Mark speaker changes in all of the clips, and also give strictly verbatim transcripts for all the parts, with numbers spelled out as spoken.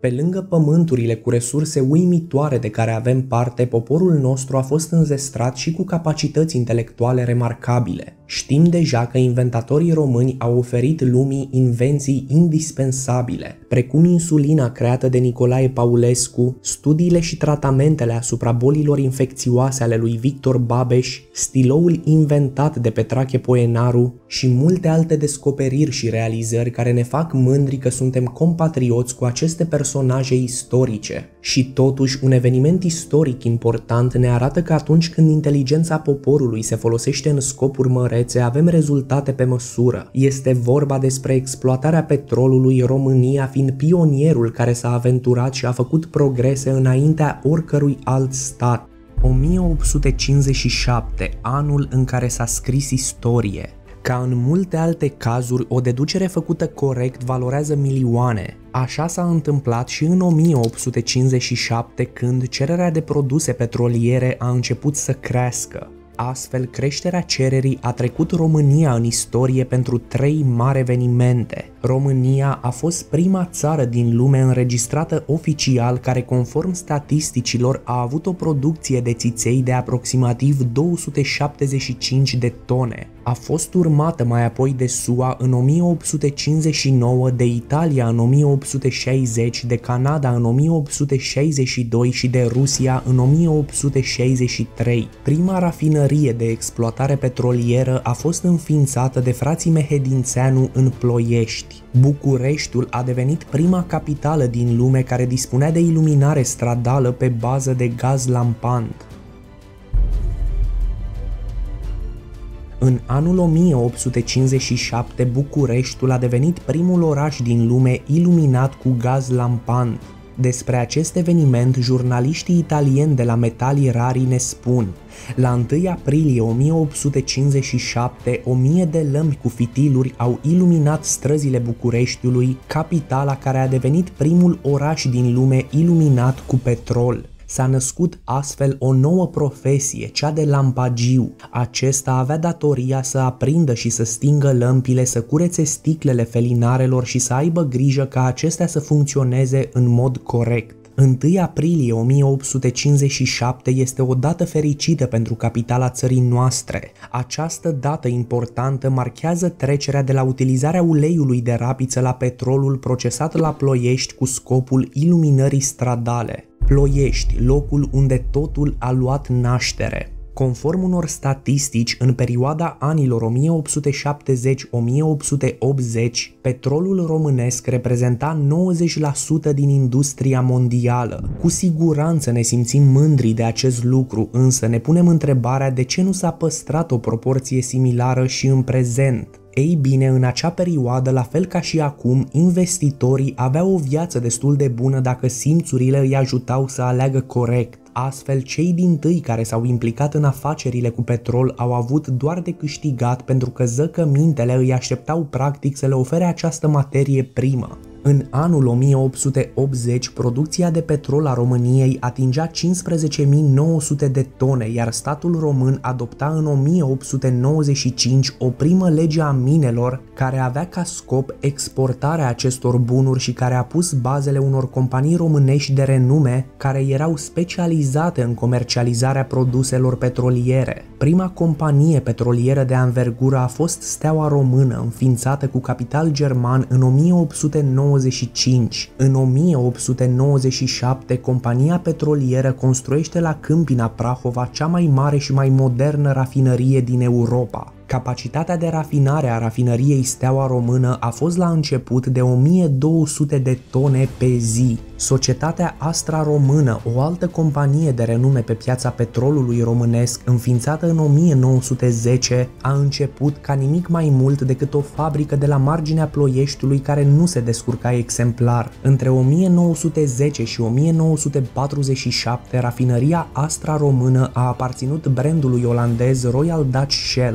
Speaker 1: Pe lângă pământurile cu resurse uimitoare de care avem parte, poporul nostru a fost înzestrat și cu capacități intelectuale remarcabile. Știm deja că inventatorii români au oferit lumii invenții indispensabile, precum insulina creată de Nicolae Paulescu, studiile și tratamentele asupra bolilor infecțioase ale lui Victor Babeș, stiloul inventat de Petrache Poenaru și multe alte descoperiri și realizări care ne fac mândri că suntem compatrioți cu aceste personaje istorice. Și totuși, un eveniment istoric important ne arată că atunci când inteligența poporului se folosește în scopuri mărețe, avem rezultate pe măsură. Este vorba despre exploatarea petrolului, România fiind pionierul care s-a aventurat și a făcut progrese înaintea oricărui alt stat. o mie opt sute cincizeci și șapte, anul în care s-a scris istorie. Ca în multe alte cazuri, o deducere făcută corect valorează milioane. Așa s-a întâmplat și în o mie opt sute cincizeci și șapte, când cererea de produse petroliere a început să crească. Astfel, creșterea cererii a trecut România în istorie pentru trei mari evenimente. România a fost prima țară din lume înregistrată oficial care, conform statisticilor, a avut o producție de țiței de aproximativ două sute șaptezeci și cinci de tone. A fost urmată mai apoi de S U A în o mie opt sute cincizeci și nouă, de Italia în o mie opt sute șaizeci, de Canada în o mie opt sute șaizeci și doi și de Rusia în o mie opt sute șaizeci și trei. Prima rafinărie de exploatare petrolieră a fost înființată de frații Mehedințeanu în Ploiești. Bucureștiul a devenit prima capitală din lume care dispunea de iluminare stradală pe bază de gaz lampant. În anul o mie opt sute cincizeci și șapte, Bucureștiul a devenit primul oraș din lume iluminat cu gaz lampant. Despre acest eveniment, jurnaliștii italieni de la Metalli Rari ne spun: la întâi aprilie o mie opt sute cincizeci și șapte, o mie de lămpi cu fitiluri au iluminat străzile Bucureștiului, capitala care a devenit primul oraș din lume iluminat cu petrol. S-a născut astfel o nouă profesie, cea de lampagiu. Acesta avea datoria să aprindă și să stingă lămpile, să curețe sticlele felinarelor și să aibă grijă ca acestea să funcționeze în mod corect. întâi aprilie o mie opt sute cincizeci și șapte este o dată fericită pentru capitala țării noastre. Această dată importantă marchează trecerea de la utilizarea uleiului de rapiță la petrolul procesat la Ploiești cu scopul iluminării stradale. Ploiești, locul unde totul a luat naștere. Conform unor statistici, în perioada anilor o mie opt sute șaptezeci - o mie opt sute optzeci, petrolul românesc reprezenta nouăzeci la sută din industria mondială. Cu siguranță ne simțim mândri de acest lucru, însă ne punem întrebarea de ce nu s-a păstrat o proporție similară și în prezent. Ei bine, în acea perioadă, la fel ca și acum, investitorii aveau o viață destul de bună dacă simțurile îi ajutau să aleagă corect. Astfel, cei dintâi care s-au implicat în afacerile cu petrol au avut doar de câștigat, pentru că zăcămintele îi așteptau practic să le ofere această materie primă. În anul o mie opt sute optzeci, producția de petrol a României atingea cincisprezece mii nouă sute de tone, iar statul român adopta în o mie opt sute nouăzeci și cinci o primă lege a minelor care avea ca scop exportarea acestor bunuri și care a pus bazele unor companii românești de renume care erau specializate în comercializarea produselor petroliere. Prima companie petrolieră de anvergură a fost Steaua Română, înființată cu capital german în o mie opt sute nouăzeci și cinci. În o mie opt sute nouăzeci și șapte, compania petrolieră construiește la Câmpina Prahova cea mai mare și mai modernă rafinărie din Europa. Capacitatea de rafinare a rafinăriei Steaua Română a fost la început de o mie două sute de tone pe zi. Societatea Astra Română, o altă companie de renume pe piața petrolului românesc, înființată în o mie nouă sute zece, a început ca nimic mai mult decât o fabrică de la marginea Ploieștiului care nu se descurca exemplar. Între o mie nouă sute zece și o mie nouă sute patruzeci și șapte, rafinăria Astra Română a aparținut brandului olandez Royal Dutch Shell. Până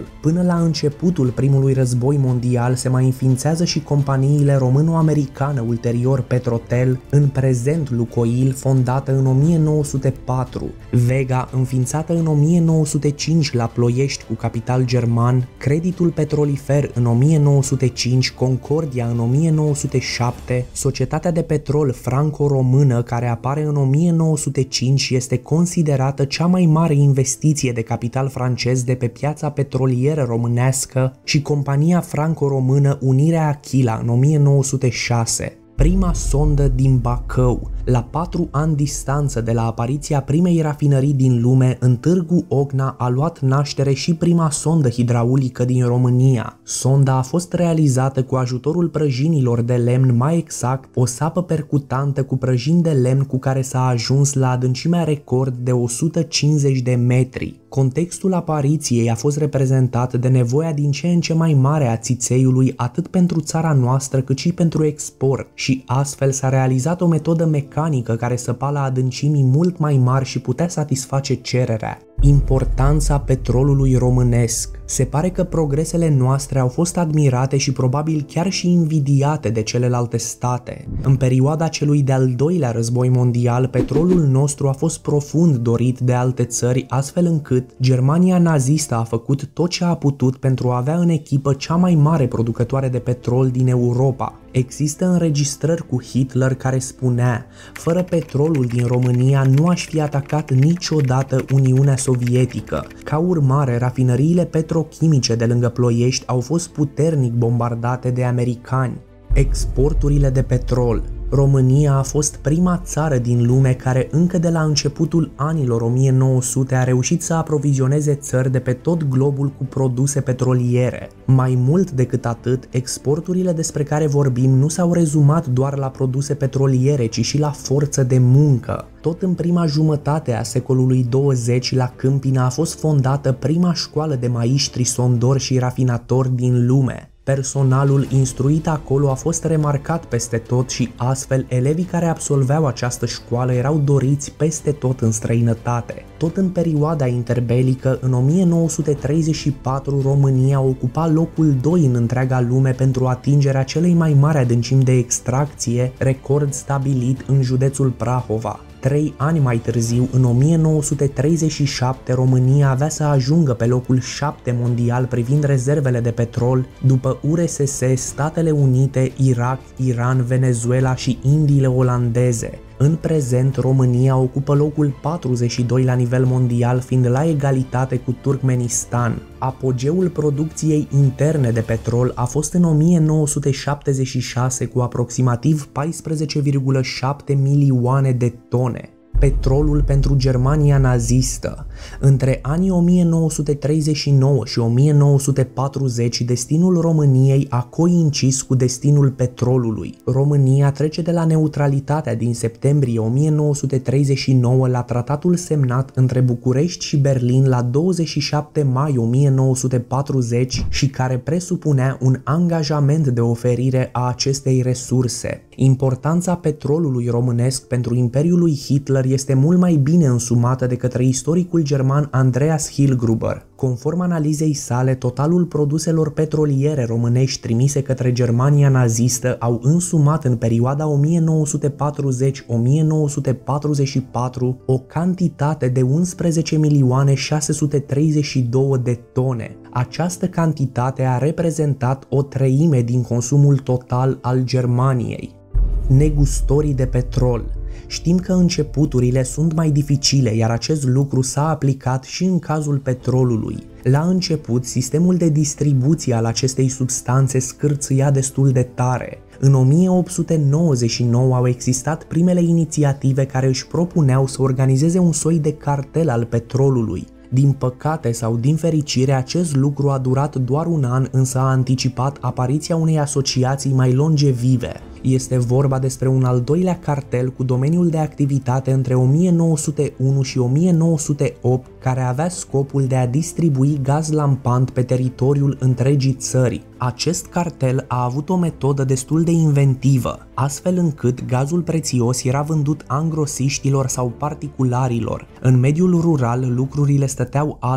Speaker 1: la începutul primului război mondial se mai înființează și companiile româno-americane, ulterior Petrotel, în prezent Lukoil, fondată în o mie nouă sute patru, Vega, înființată în o mie nouă sute cinci la Ploiești cu capital german, Creditul Petrolifer în o mie nouă sute cinci, Concordia în o mie nouă sute șapte, Societatea de Petrol Franco-Română, care apare în o mie nouă sute cinci și este considerată cea mai mare investiție de capital francez de pe piața petrolieră românească, și compania franco-română Unirea Achila în o mie nouă sute șase. Prima sondă din Bacău. La patru ani distanță de la apariția primei rafinării din lume, în Târgu Ocna a luat naștere și prima sondă hidraulică din România. Sonda a fost realizată cu ajutorul prăjinilor de lemn, mai exact o sapă percutantă cu prăjini de lemn, cu care s-a ajuns la adâncimea record de o sută cincizeci de metri. Contextul apariției a fost reprezentat de nevoia din ce în ce mai mare a țițeiului atât pentru țara noastră cât și pentru export, și astfel s-a realizat o metodă mecanică care săpa la adâncimi mult mai mari și putea satisface cererea. Importanța petrolului românesc. Se pare că progresele noastre au fost admirate și probabil chiar și invidiate de celelalte state. În perioada celui de-al doilea război mondial, petrolul nostru a fost profund dorit de alte țări, astfel încât Germania nazistă a făcut tot ce a putut pentru a avea în echipă cea mai mare producătoare de petrol din Europa. Există înregistrări cu Hitler care spunea: fără petrolul din România nu aș fi atacat niciodată Uniunea Sovietică. Ca urmare, rafinăriile petrochimice de lângă Ploiești au fost puternic bombardate de americani. Exporturile de petrol. România a fost prima țară din lume care încă de la începutul anilor o mie nouă sute a reușit să aprovizioneze țări de pe tot globul cu produse petroliere. Mai mult decât atât, exporturile despre care vorbim nu s-au rezumat doar la produse petroliere, ci și la forță de muncă. Tot în prima jumătate a secolului douăzeci, la Câmpina a fost fondată prima școală de maiștri sondori și rafinatori din lume. Personalul instruit acolo a fost remarcat peste tot și astfel elevii care absolveau această școală erau doriți peste tot în străinătate. Tot în perioada interbelică, în o mie nouă sute treizeci și patru, România ocupa locul doi în întreaga lume pentru atingerea celei mai mari adâncimi de extracție, record stabilit în județul Prahova. Trei ani mai târziu, în o mie nouă sute treizeci și șapte, România avea să ajungă pe locul șapte mondial privind rezervele de petrol, după U R S S, Statele Unite, Irak, Iran, Venezuela și Indiile olandeze. În prezent, România ocupă locul patruzeci și doi la nivel mondial, fiind la egalitate cu Turkmenistan. Apogeul producției interne de petrol a fost în o mie nouă sute șaptezeci și șase cu aproximativ paisprezece virgulă șapte milioane de tone. Petrolul pentru Germania nazistă. Între anii o mie nouă sute treizeci și nouă și o mie nouă sute patruzeci, destinul României a coincis cu destinul petrolului. România trece de la neutralitatea din septembrie o mie nouă sute treizeci și nouă la tratatul semnat între București și Berlin la douăzeci și șapte mai o mie nouă sute patruzeci și care presupunea un angajament de oferire a acestei resurse. Importanța petrolului românesc pentru Imperiul lui Hitler este mult mai bine însumată de către istoricul german Andreas Hilgruber. Conform analizei sale, totalul produselor petroliere românești trimise către Germania nazistă au însumat în perioada o mie nouă sute patruzeci - o mie nouă sute patruzeci și patru o cantitate de unsprezece milioane șase sute treizeci și două de tone. Această cantitate a reprezentat o treime din consumul total al Germaniei. Negustorii de petrol. Știm că începuturile sunt mai dificile, iar acest lucru s-a aplicat și în cazul petrolului. La început, sistemul de distribuție al acestei substanțe scârțâia destul de tare. În o mie opt sute nouăzeci și nouă au existat primele inițiative care își propuneau să organizeze un soi de cartel al petrolului. Din păcate sau din fericire, acest lucru a durat doar un an, însă a anticipat apariția unei asociații mai longevive. Este vorba despre un al doilea cartel cu domeniul de activitate între o mie nouă sute unu și o mie nouă sute opt, care avea scopul de a distribui gaz lampant pe teritoriul întregii țări. Acest cartel a avut o metodă destul de inventivă, astfel încât gazul prețios era vândut angrosiștilor sau particularilor. În mediul rural lucrurile stăteau altfel.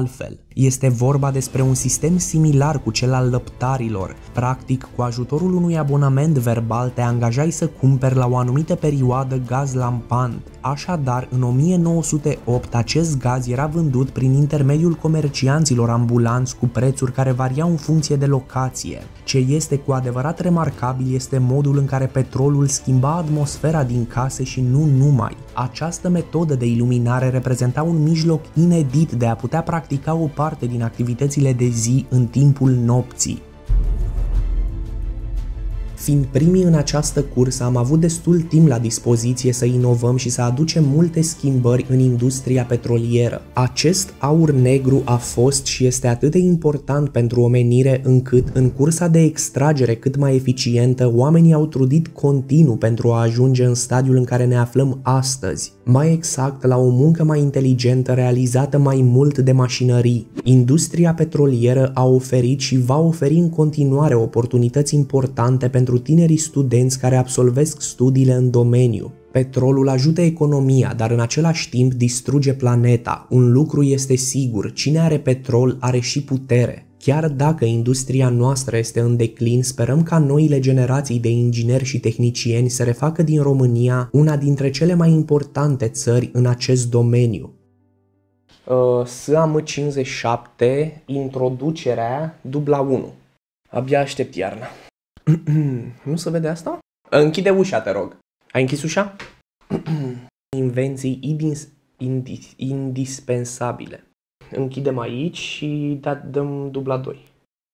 Speaker 1: Este vorba despre un sistem similar cu cel al lăptarilor. Practic, cu ajutorul unui abonament verbal te angajai să cumperi la o anumită perioadă gaz lampant. Așadar, în o mie nouă sute opt, acest gaz era vândut prin intermediul comercianților ambulanți cu prețuri care variau în funcție de locație. Ce este cu adevărat remarcabil este modul în care petrolul schimba atmosfera din case și nu numai. Această metodă de iluminare reprezenta un mijloc inedit de a putea practica o parte din activitățile de zi în timpul nopții. Fiind primii în această cursă, am avut destul timp la dispoziție să inovăm și să aducem multe schimbări în industria petrolieră. Acest aur negru a fost și este atât de important pentru omenire încât, în cursa de extragere cât mai eficientă, oamenii au trudit continuu pentru a ajunge în stadiul în care ne aflăm astăzi. Mai exact, la o muncă mai inteligentă realizată mai mult de mașinării. Industria petrolieră a oferit și va oferi în continuare oportunități importante pentru tinerii studenți care absolvesc studiile în domeniu. Petrolul ajută economia, dar în același timp distruge planeta. Un lucru este sigur, cine are petrol are și putere. Chiar dacă industria noastră este în declin, sperăm ca noile generații de ingineri și tehnicieni să refacă din România una dintre cele mai importante țări în acest domeniu. Uh, S A M cincizeci și șapte, introducerea dubla unu. Abia aștept iarna. Nu se vede asta? Închide ușa, te rog. Ai închis ușa? Invenții indis indis indispensabile. Închidem aici și da, dăm dubla doi.